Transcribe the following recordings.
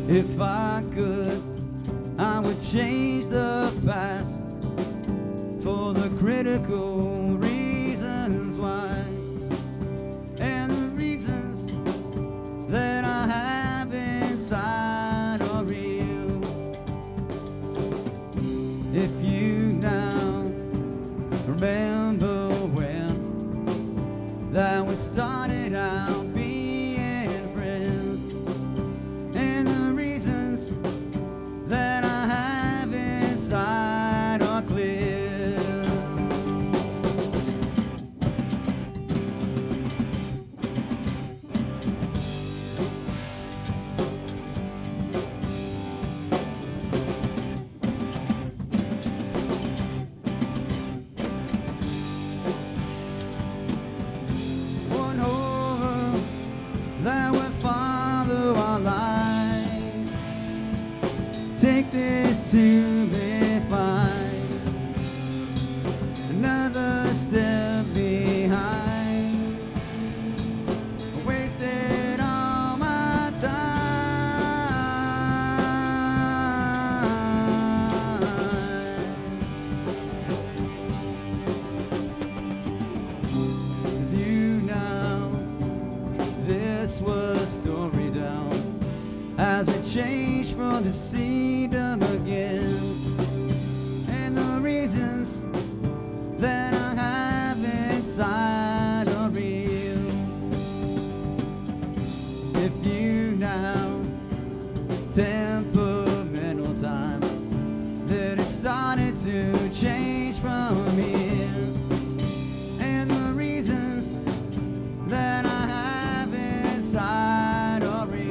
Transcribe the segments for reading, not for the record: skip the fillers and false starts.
If I could, I would change the past for the critical reasons why, and the reasons that I have inside are real. If you now remember when that we started out being friends, and the reasons that I have inside are clear. One over that would follow our lives. Take this to be fine. Another step behind. Wasted all my time. With you now, this was story down as we change from the sedum again, and the reasons that I have inside are real. If you now temperamental time that it started to change from here, and the reasons that I have inside are real.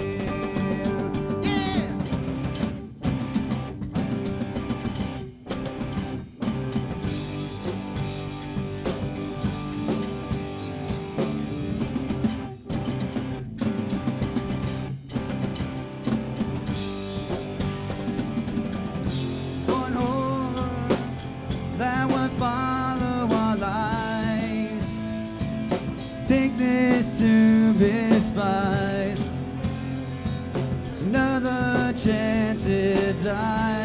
One over that would follow our lives. Take this to be spies. Another chance to die.